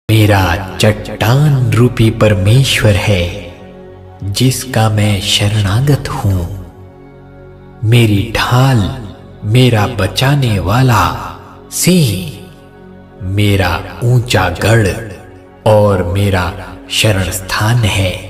मेरा चट्टान रूपी परमेश्वर है जिसका मैं शरणागत हूं। मेरी ढाल, मेरा बचाने वाला सिंह, मेरा ऊंचा गढ़ और मेरा शरण स्थान है।